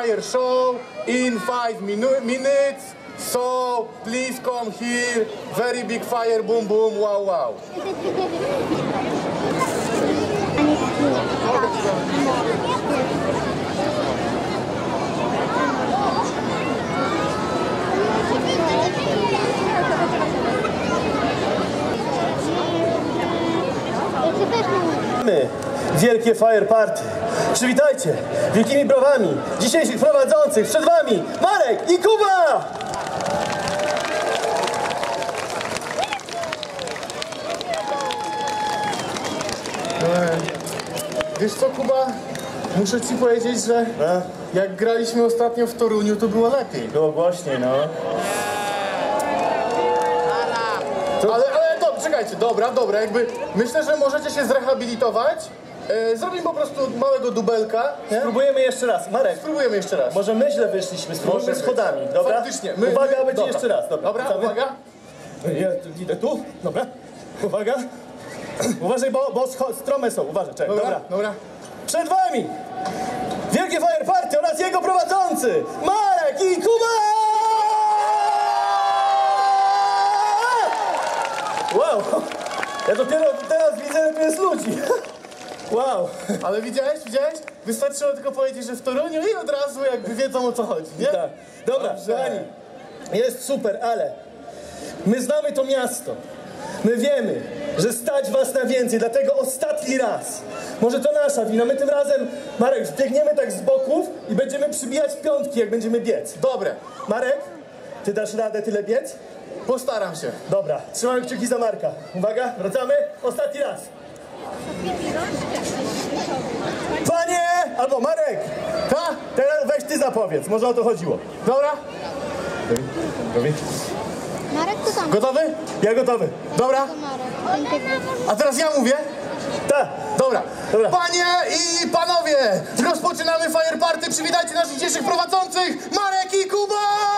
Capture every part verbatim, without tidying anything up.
fire show in five minu minutes. So please come here. Very big fire, boom boom, wow wow. My, wielkie fire party. Przywitajcie wielkimi brawami dzisiejszych prowadzących. Przed wami Marek i Kuba! Wiesz co, Kuba? Muszę ci powiedzieć, że A? jak graliśmy ostatnio w Toruniu, to było lepiej. Było głośniej, no. Ale, ale do, czekajcie, dobra, dobra, jakby myślę, że możecie się zrehabilitować. E, zrobimy po prostu małego dubelka, nie? Spróbujemy jeszcze raz. Marek, Spróbujemy jeszcze raz. może my źle wyszliśmy, spróbujmy Może schodami, dobra? Faktycznie. My, Uwaga, my, będzie dobra. jeszcze raz. Dobra, Dobra, Wracamy. uwaga. Ja tu idę tu, dobra. Uwaga. Uważaj, bo, bo scho- strome są, uważaj, czekaj, Dobra, dobra. dobra. Przed wami wielkie fire party oraz jego prowadzący Marek i Kuba! Wow, ja dopiero teraz widzę, że tu jest ludzi. Wow. Ale widziałeś, widziałeś? Wystarczyło tylko powiedzieć, że w Toruniu i od razu jakby wiedzą, o co chodzi, nie? Tak. Dobra, Dobrze. kochani, jest super, ale my znamy to miasto. My wiemy, że stać was na więcej, dlatego ostatni raz. Może to nasza wina, my tym razem, Marek, zbiegniemy tak z boków i będziemy przybijać piątki, jak będziemy biec. Dobre, Marek, ty dasz radę tyle biec? postaram się. Dobra, trzymamy kciuki za Marka. Uwaga, wracamy, ostatni raz. Panie, albo Marek, Ta? teraz weź ty zapowiedz, może o to chodziło. Dobra? Gotowi? Marek, to tam. Gotowy? Ja gotowy. Dobra? To Marek. Ten typ. A teraz ja mówię? Tak. Dobra. Dobra. Panie i panowie, rozpoczynamy fire party. Przywitajcie naszych dzisiejszych prowadzących, Marek i Kuba!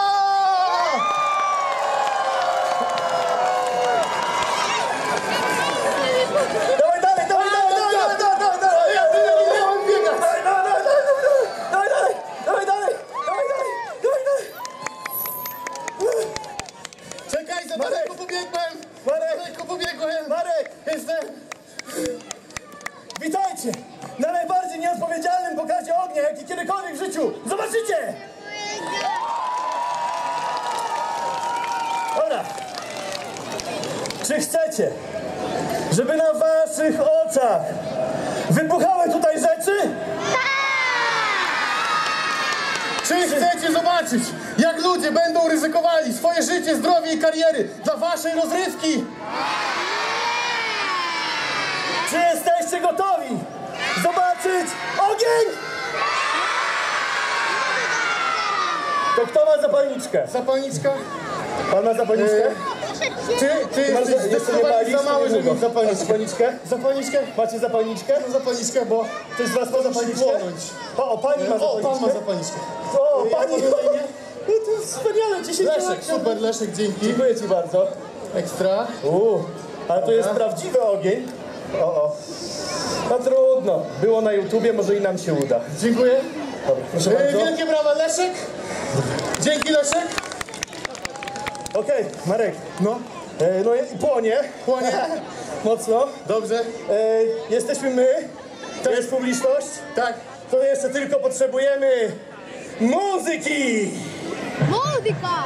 Dawaj dalej, dawaj, dawaj, dawaj, dawaj, dawaj, dawaj, Ja tyle nie mam biegać. dawaj, dawaj, dawaj, dawaj, dawaj, dawaj, dawaj, dawaj, dawaj. Czekaj, za daleko pobiegłem. Marek. Daleko pobiegłem. Marek, Jestem. witajcie na najbardziej nieodpowiedzialnym pokazie ognia, jaki kiedykolwiek w życiu. Zobaczycie! Dobra. Czy chcecie, żeby na waszych oczach wybuchały tutaj rzeczy? Czy chcecie zobaczyć, jak ludzie będą ryzykowali swoje życie, zdrowie i kariery dla waszej rozrywki? Czy jesteście gotowi zobaczyć ogień? To kto ma zapalniczkę? Zapalniczka? Pan ma zapalniczkę? Ty, ty Masz jesteś jeszcze nie zdecydowanie palisz? za mały, żeby mieć Masz zapalniczkę. zapalniczkę? Zapalniczkę? Macie zapalniczkę? No zapalniczkę, bo... Ktoś z was ma musi zapalniczkę? płonąć. O, o, pani ma O, zapalniczkę? pan ma zapalniczkę. O, Ja pani! powiem na imię? No to jest wspaniale, dzisiaj Leszek, super, Leszek, dzięki. Dziękuję ci bardzo. Ekstra. Uuu, ale to jest prawdziwy ogień. O, o. No trudno, było na YouTubie, może i nam się uda. Dziękuję. Dobra, proszę E, bardzo. wielkie brawa, Leszek. Dzięki, Leszek. Okej, Marek. No, E, no i płonie. Płonie. Mocno. dobrze. E, jesteśmy my, to jest publiczność. Tak. To jeszcze tylko potrzebujemy muzyki! Muzyka!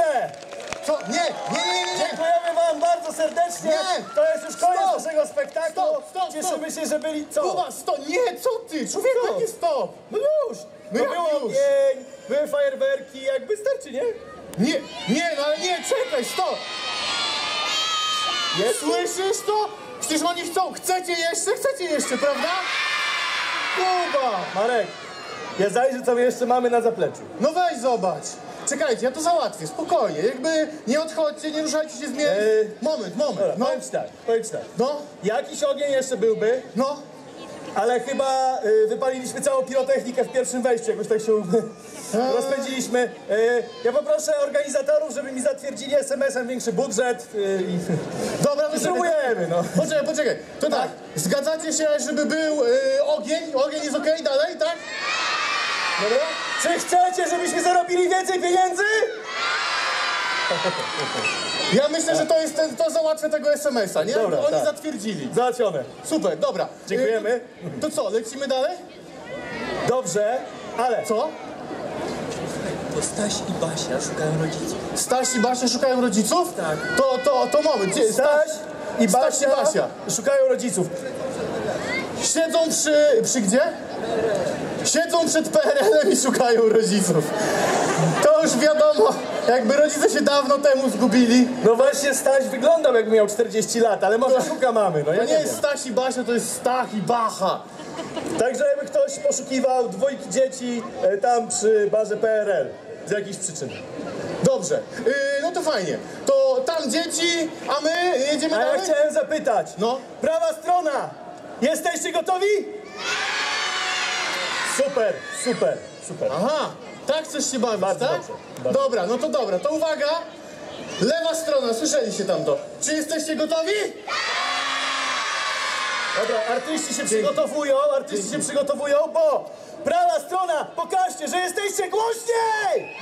Słuchajcie! Co? Nie, nie, nie, nie, nie! Dziękujemy wam bardzo serdecznie. Nie! To jest już koniec Stop! naszego spektaklu. Stop, stop, Cieszymy stop. się, że byli... Co? Kuba, stop! Nie, co ty? Człowieku, Co? jaki stop? No już! No No jak było już? ogień, były fajerwerki, jakby starczy, nie? Nie, nie, no ale nie, czekaj, stop! Jest? Słyszysz to? Przecież oni chcą, chcecie jeszcze, chcecie jeszcze, prawda? Kuba! Marek, ja zajrzę, co my jeszcze mamy na zapleczu. No weź zobacz. Czekajcie, ja to załatwię, spokojnie. Jakby nie odchodźcie, nie ruszajcie się z miejsc. Eee, Moment, moment. Dobra, No, powiem ci tak, powiem ci tak. no, Jakiś ogień jeszcze byłby, no. ale chyba y, wypaliliśmy całą pirotechnikę w pierwszym wejściu, jakoś tak się rozpędziliśmy. Y, ja poproszę organizatorów, żeby mi zatwierdzili es em esem większy budżet y, i Dobra, no spróbujemy, no. Poczekaj, poczekaj. To tak, zgadzacie się, żeby był y, ogień? Ogień jest okej dalej, tak? Dobra? Czy chcecie, żebyśmy zarobili więcej pieniędzy? Ja myślę, że to jest ten, to załatwia tego es em esa, nie? Dobra, Oni tak. zatwierdzili. Załatwione. Super, dobra. Dziękujemy. Y, to, to co, lecimy dalej? Dobrze, ale... Co? To Staś i Basia szukają rodziców. Staś i Basia szukają rodziców? Tak. To, to, to moment. Gdzie? Staś i Basia, Staś i Basia. szukają rodziców. Siedzą przy... przy gdzie? Siedzą przed P R L-em i szukają rodziców. To już wiadomo, jakby rodzice się dawno temu zgubili. No właśnie Staś wyglądał, jakby miał czterdzieści lat, ale może szuka mamy, no ja To nie nie wiem. jest Staś i Basia, to jest Stach i Bacha. Także jakby ktoś poszukiwał dwójki dzieci e, tam przy barze P R L z jakichś przyczyn. Dobrze, yy, no to fajnie. To tam dzieci, a my jedziemy A ja dalej? chciałem zapytać, No. prawa strona, jesteście gotowi? Super, super, super. Aha, tak chcesz się bawić, Bardzo tak? dobrze, bardzo. Dobra, no to dobra, to uwaga. Lewa strona, słyszeliście tamto. Czy jesteście gotowi? Dobra, artyści się przygotowują, artyści się przygotowują, bo prawa strona, pokażcie, że jesteście głośniej!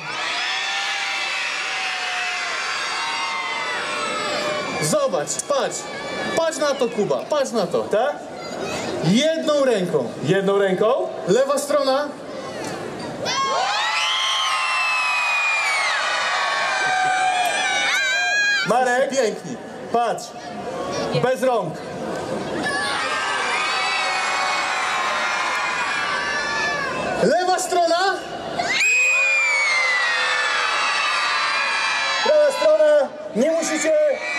Zobacz, patrz. Patrz na to, Kuba, patrz na to. Tak? Jedną ręką. Jedną ręką. Lewa strona. Marek, Pięknie. patrz, bez rąk. Lewa strona. Prawa strona, nie musicie,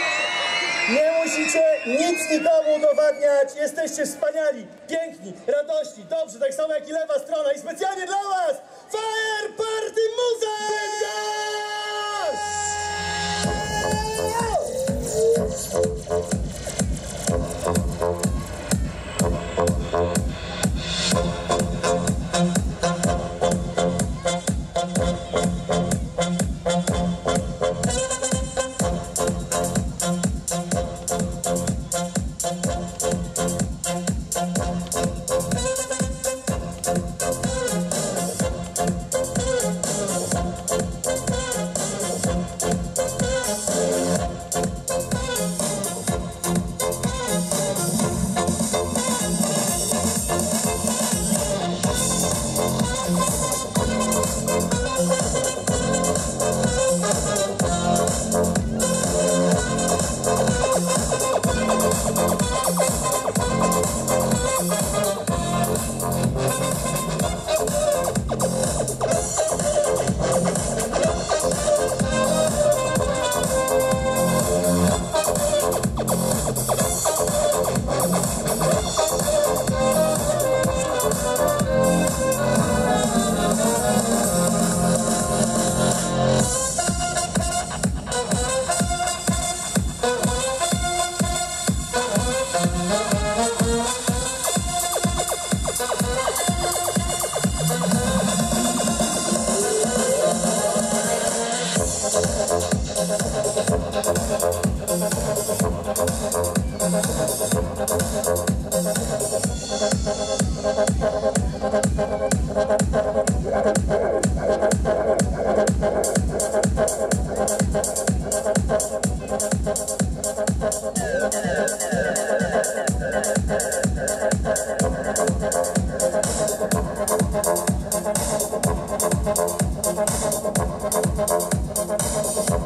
nie musicie nic nikomu udowadniać. Jesteście wspaniali, piękni, radośni, dobrze, tak samo jak i lewa strona. I specjalnie dla was Fire Party Muza! Thank you.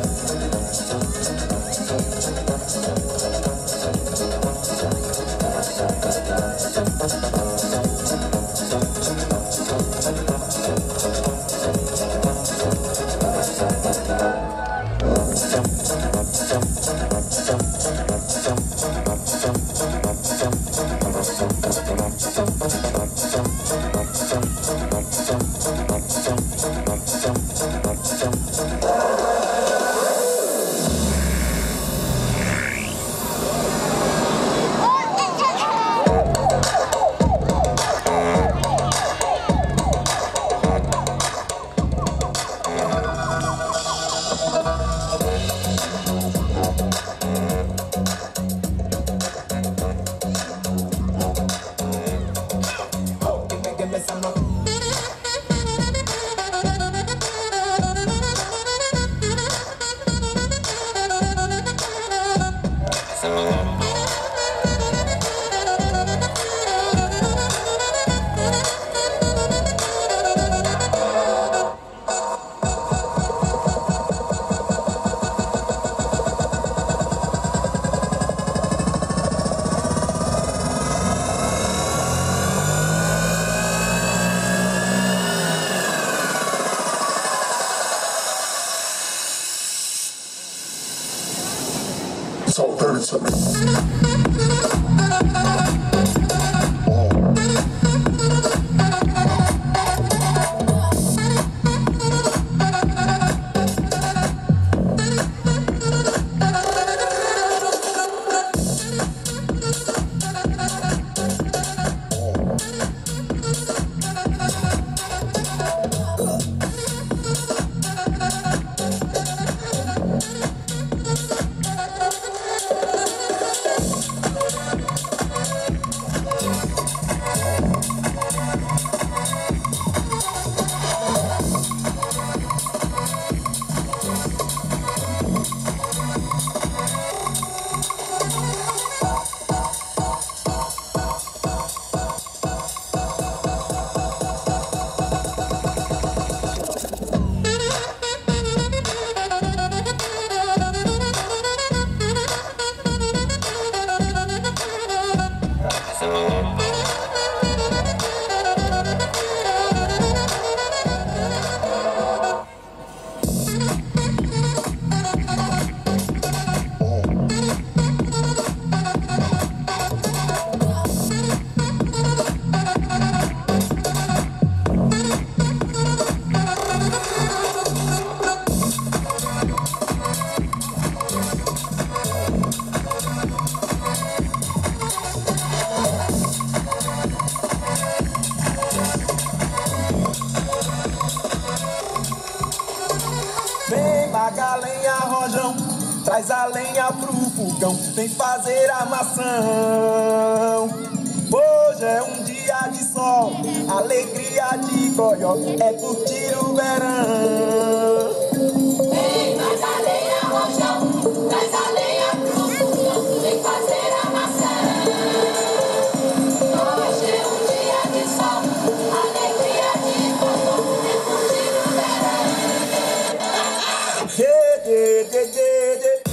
Taca a lenha, rojão, traz a lenha pro fogão, vem fazer armação. Hoje é um dia de sol, alegria de coió, é curtir o verão. Vem, traz a lenha, rojão, traz a lenha pro fogão, vem fazer armação. Hoje é um dia de sol, alegria de coió, é curtir o verão. Yeah, yeah, yeah, yeah, yeah.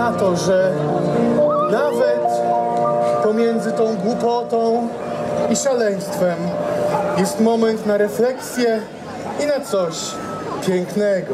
na to, że nawet pomiędzy tą głupotą i szaleństwem jest moment na refleksję i na coś pięknego.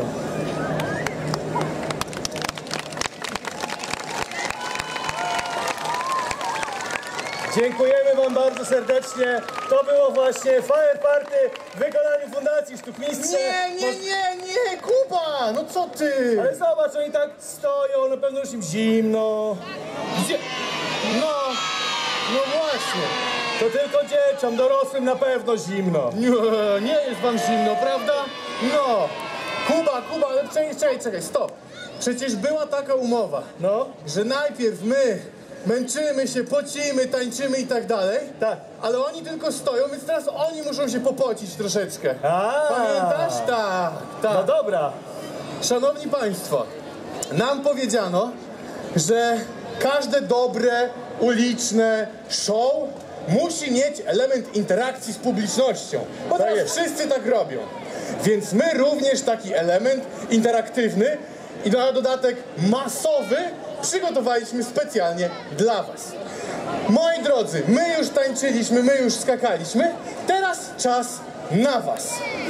Dziękujemy wam bardzo serdecznie. To było właśnie Fire Party w wykonaniu Fundacji Sztuk Mistrze. Nie, nie, nie, nie, Kuba! No co ty? Ale zobacz, oni tak stoją, na pewno już im zimno. Gdzie? No, no właśnie. To tylko dzieciom, dorosłym na pewno zimno. Nie, nie jest wam zimno, prawda? No. Kuba, Kuba, ale czekaj, czekaj, czekaj, stop. Przecież była taka umowa, No, że najpierw my męczymy się, pocimy, tańczymy i tak dalej. tak. Ale oni tylko stoją, więc teraz oni muszą się popocić troszeczkę. A. Pamiętasz? Tak, tak. No dobra. Szanowni Państwo, nam powiedziano, że każde dobre, uliczne show musi mieć element interakcji z publicznością. Bo Tak teraz jest. wszyscy tak robią. Więc my również taki element interaktywny i na dodatek masowy przygotowaliśmy specjalnie dla Was. Moi drodzy, my już tańczyliśmy, my już skakaliśmy, teraz czas na Was.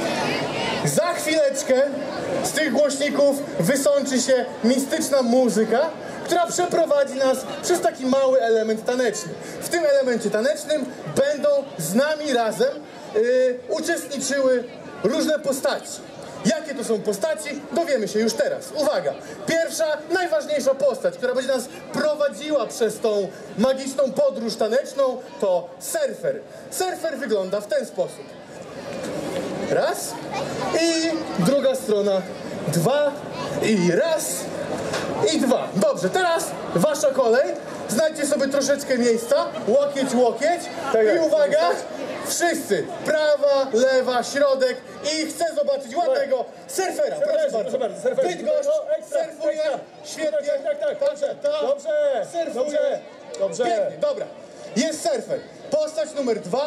Za chwileczkę z tych głośników wysączy się mistyczna muzyka, która przeprowadzi nas przez taki mały element taneczny. W tym elemencie tanecznym będą z nami razem yy, uczestniczyły różne postaci. Jakie to są postaci? Dowiemy się już teraz. Uwaga! Pierwsza, najważniejsza postać, która będzie nas prowadziła przez tą magiczną podróż taneczną, to surfer. Surfer wygląda w ten sposób. Raz i druga strona. Dwa i raz i dwa. Dobrze, teraz wasza kolej. Znajdźcie sobie troszeczkę miejsca. Łokieć, łokieć. Tak I jest. uwaga, wszyscy. Prawa, lewa, środek. I chcę zobaczyć ładnego surfera. Proszę Surferzy, bardzo. proszę bardzo, surferzy. Bydgoszcz No, ekstra, surfuje. ekstra. Świetnie. Tak, tak, tak. Dobrze, tak. Dobrze, Surfuje. dobrze, dobrze. Pięknie, dobra. Jest surfer. Postać numer dwa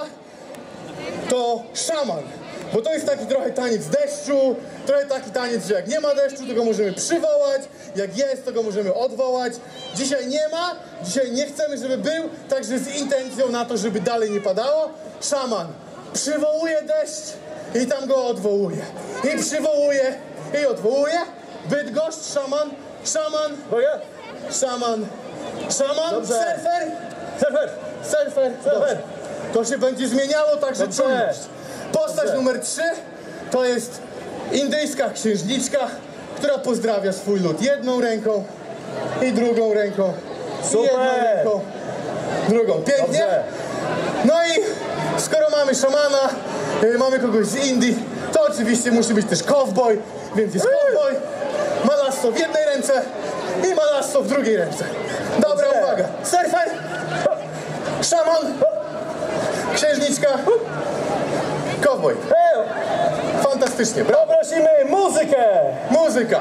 to szaman. Bo to jest taki trochę taniec deszczu, trochę taki taniec, że jak nie ma deszczu, to go możemy przywołać, jak jest, to go możemy odwołać. Dzisiaj nie ma, dzisiaj nie chcemy, żeby był, także z intencją na to, żeby dalej nie padało. Szaman przywołuje deszcz i tam go odwołuje. I przywołuje i odwołuje. Bydgoszcz, szaman, szaman, Boję? szaman, szaman, Dobrze. surfer, Surfer. surfer, surfer. To się będzie zmieniało, także Dobrze. czujność. Postać Dobrze. numer trzy to jest indyjska księżniczka, która pozdrawia swój lud jedną ręką i drugą ręką. I Super. jedną ręką, drugą. Pięknie? Dobrze. No i skoro mamy szamana, y, mamy kogoś z Indii, to oczywiście musi być też cowboy, więc jest cowboy, ma lasso w jednej ręce i ma lasso w drugiej ręce. Dobra, Dobrze. uwaga. Surfer, szaman, księżniczka, cowboy. Ej, Fantastycznie, brawo. poprosimy muzykę. Muzyka.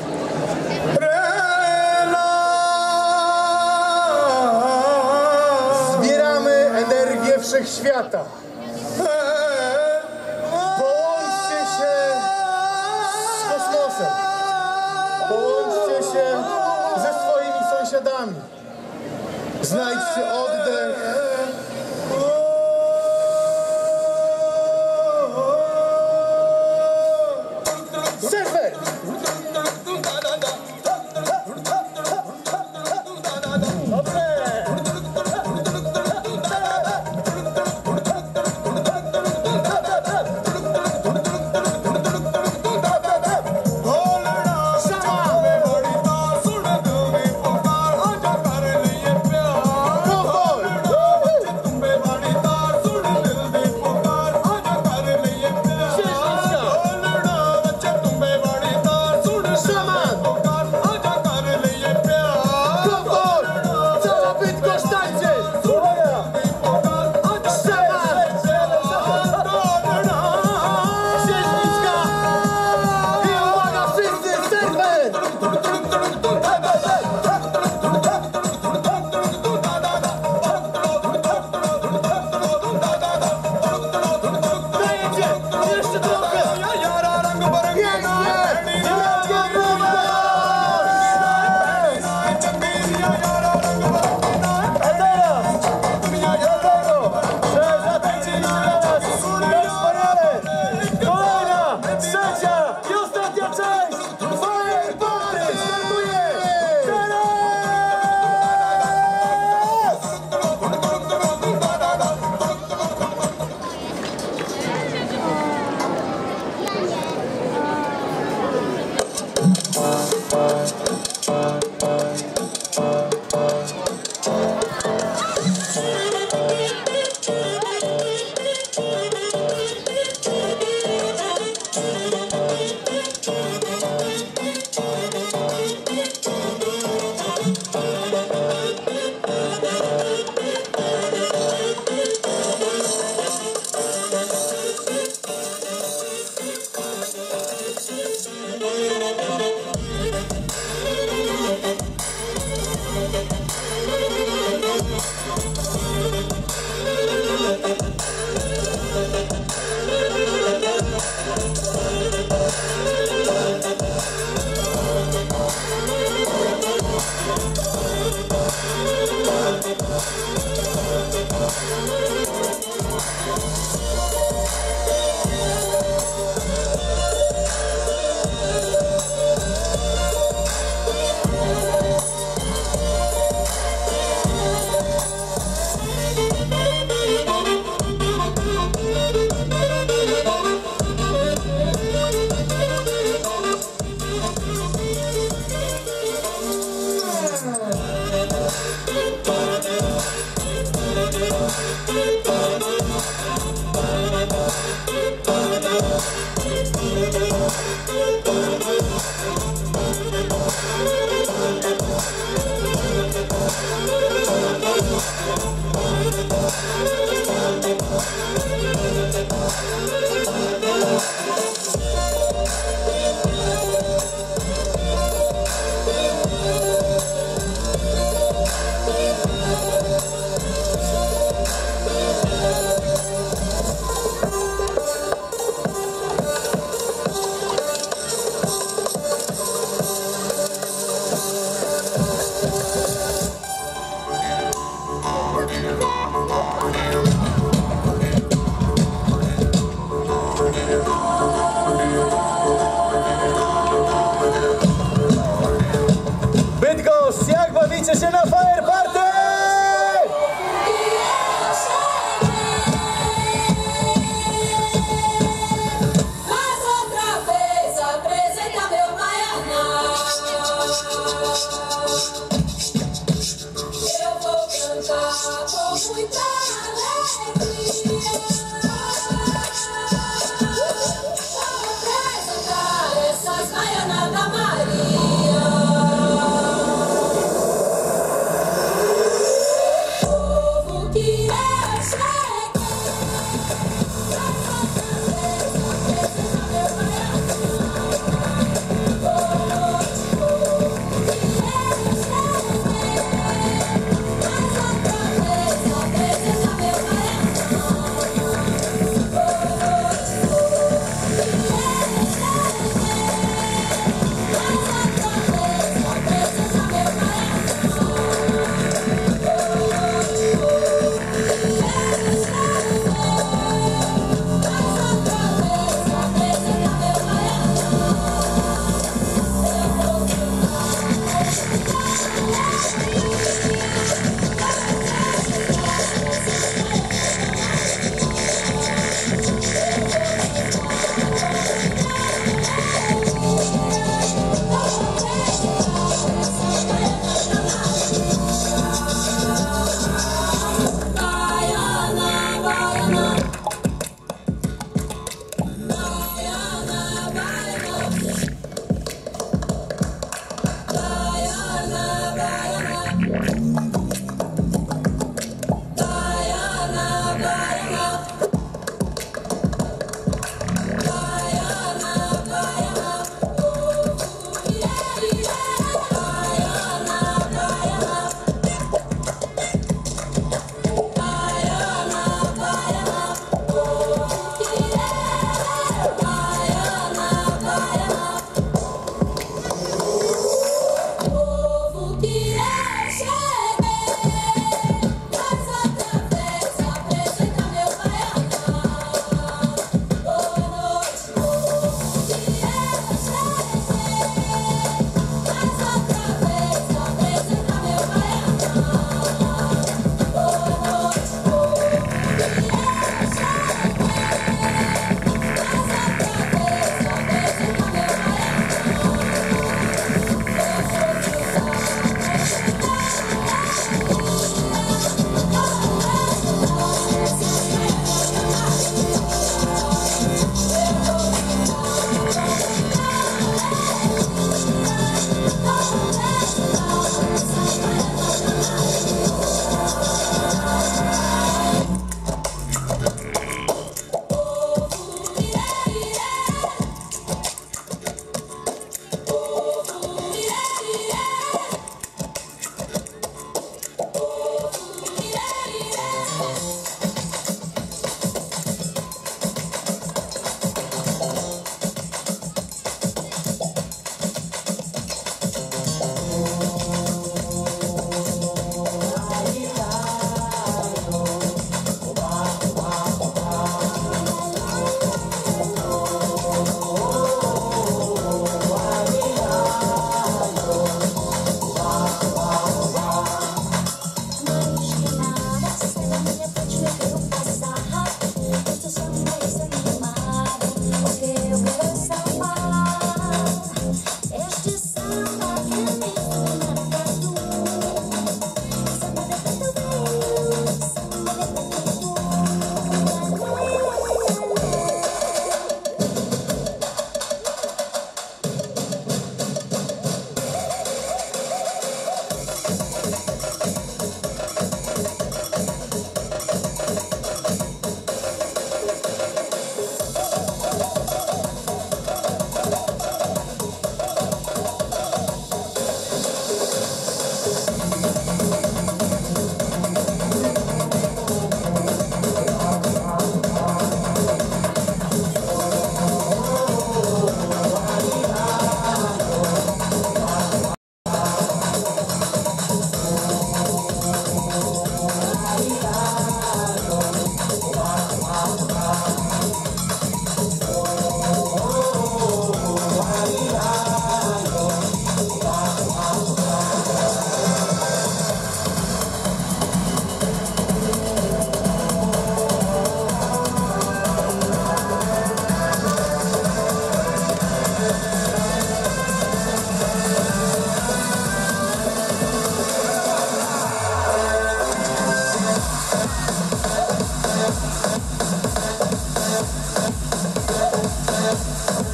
Zbieramy energię wszechświata. Połączcie się z kosmosem. Połączcie się ze swoimi sąsiadami. Znajdźcie oddech. Surfer! Dobrze.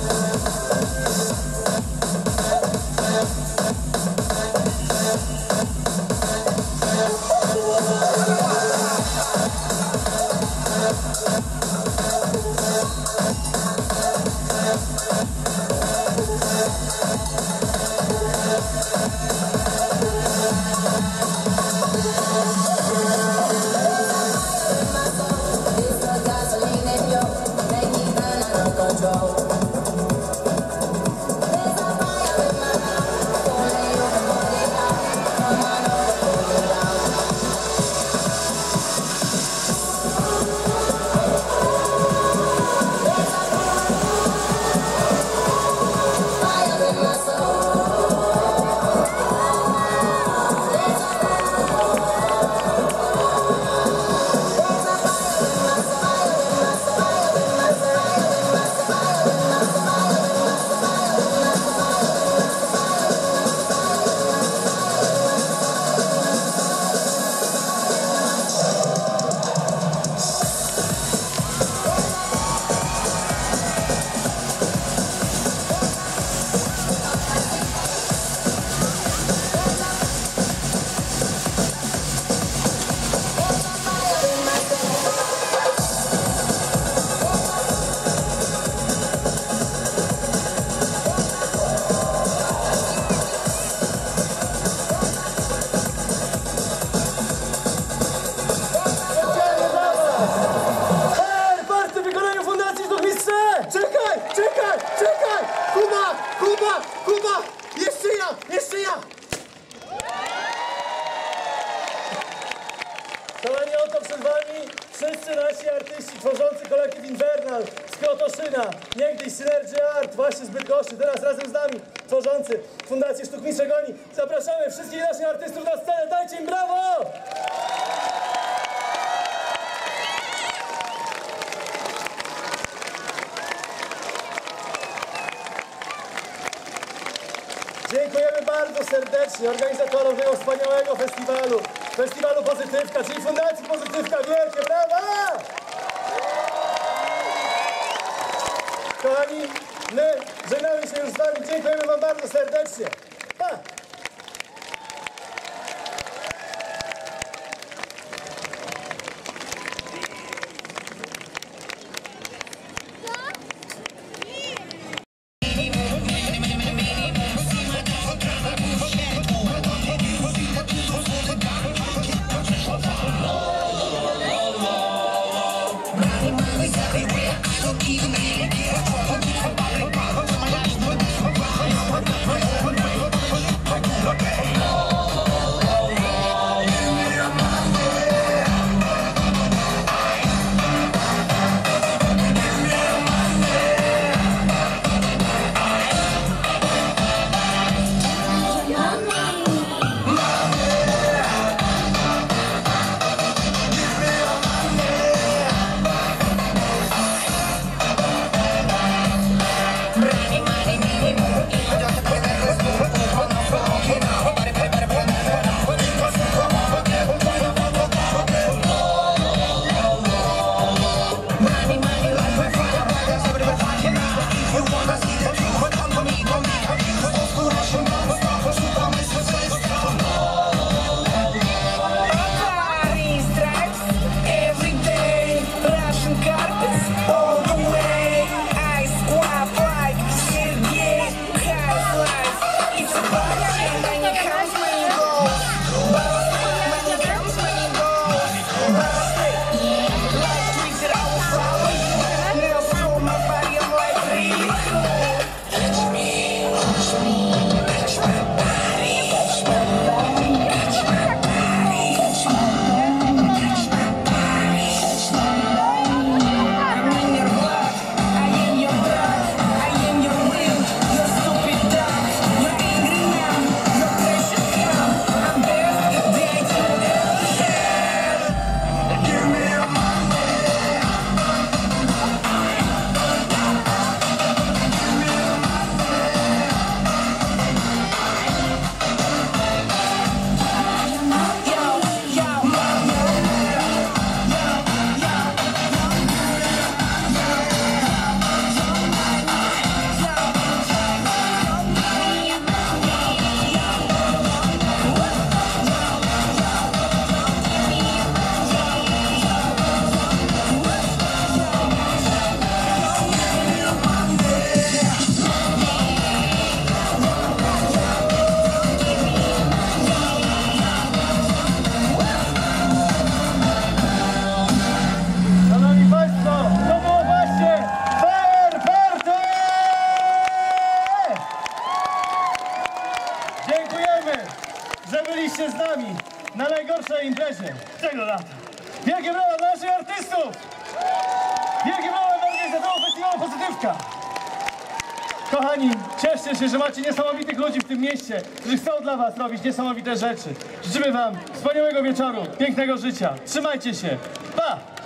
Kochani, oto przed wami wszyscy nasi artyści tworzący kolektyw Infernal z Krotoszyna, niegdyś Synergy Art, właśnie z Bydgoszczy, teraz razem z nami tworzący Fundację Sztuk Mistrzek Oni. Zapraszamy wszystkich naszych artystów na scenę, dajcie im brawo! Dziękujemy bardzo serdecznie organizatorom tego wspaniałego festiwalu, festiwalu Pozytywka, czyli Fundacji Pozytywka. Wielkie brawa! Kochani, my żegnamy się już z wami. Dziękujemy wam bardzo serdecznie. Pa! Everywhere. I don't even Wielkie brawa dla naszych artystów! Wielkie brawa dla organizatorów festiwalu Pozytywka! Kochani, cieszcie się, że macie niesamowitych ludzi w tym mieście, którzy chcą dla was robić niesamowite rzeczy. Życzymy wam wspaniałego wieczoru, pięknego życia. Trzymajcie się. Pa!